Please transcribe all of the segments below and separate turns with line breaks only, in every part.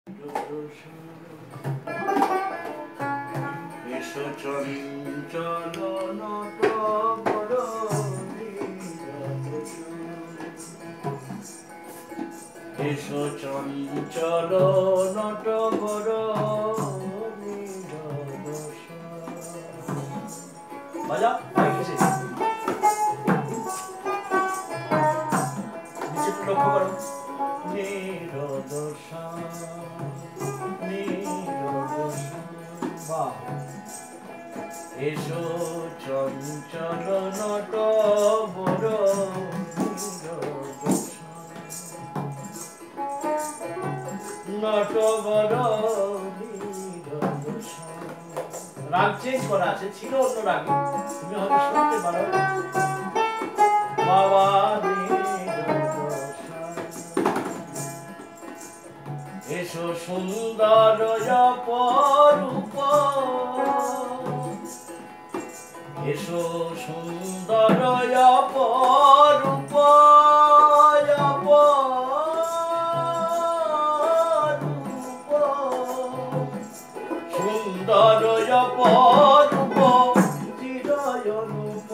এসো চঞ্চল নট বড় এসো চঞ্চল নট বড় বাজা নিচে লক্ষ্য করো নিরদশা এসো চঞ্চল নট বড় নট বড় রাগ চেঞ্জ করা আছে, ছিল অন্য রাগে, তুমি হয়তো শুনতে পারো। বাবা এসো সুন্দর অপরূপ এসো সুন্দর অপরূপ সুন্দর অপরূপ চিরয়নুপ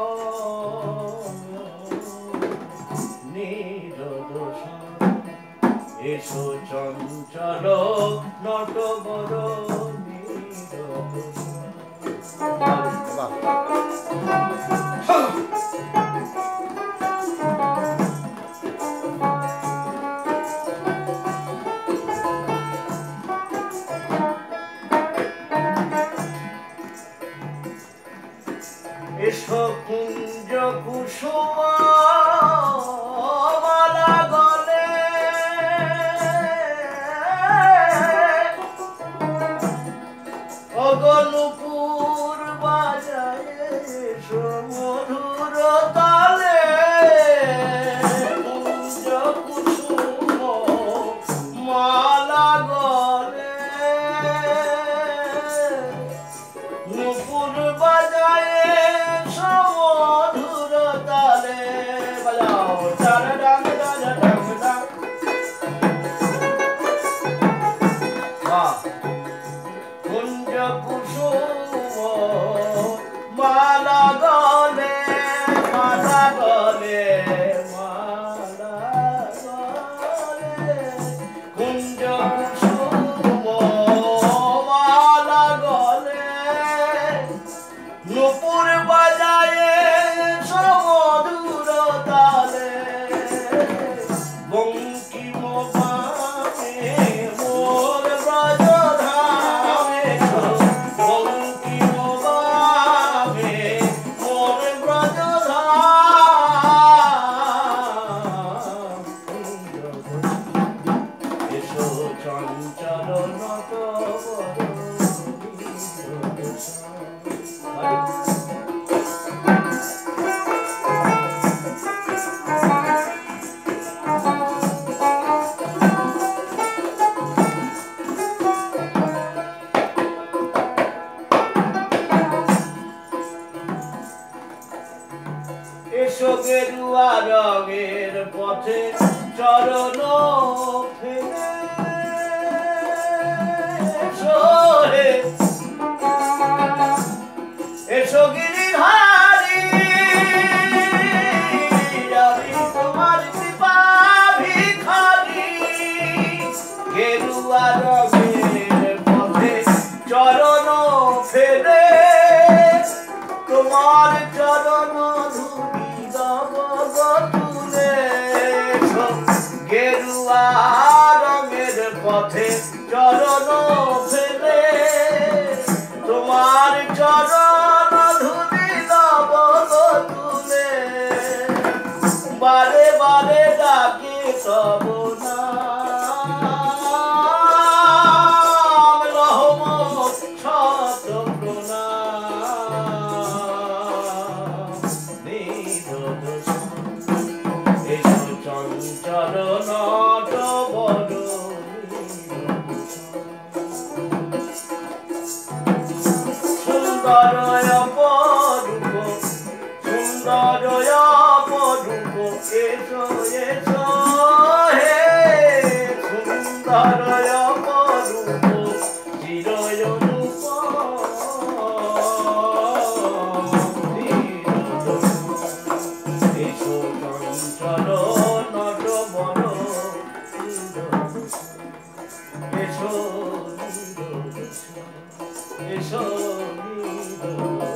নিরদশা এসো চঞ্চল নট বড় এসো কুঞ্জ কুসুম মালা গলে অগনুপুর বাজায় এসো মধুর তালে কুঞ্জ কুসুম মালা গলে নুপুর বাজায় সমধুর তালে বাজাও চার ডাং ডাং ডাং ডাং কুঞ্জ কুসুম মালা গলে মালা গলে মালা গলে কুঞ্জ কুসুম মালা গলে নুপুর বাজায় সমধুর তালে বঙ্কিম বামে মোর ব্রজ ধামে বঙ্কিম বামে মোর ব্রজ ধাম এসো চঞ্চল নট এসো গেরুয়া রঙের পথে চরণ ফেলে এসো হে এসো গিরিধারী আমি তোমার কৃপা ভিখারি গেরুয়া রঙের পথে চরণ ফেলে তোমার চরণ ধুলি দব তুলে গেরুয়া রঙের পথে চরণ ফেলে তোমার চরণ ধুলি দব তুলে বারে বারে ডাকে তব নাম লহম শত প্রণাম এসো চঞ্চল নট বড় সুন্দর অপরূপ সুন্দর অপরূপ এসো এসো হে সুন্দর নিরোদ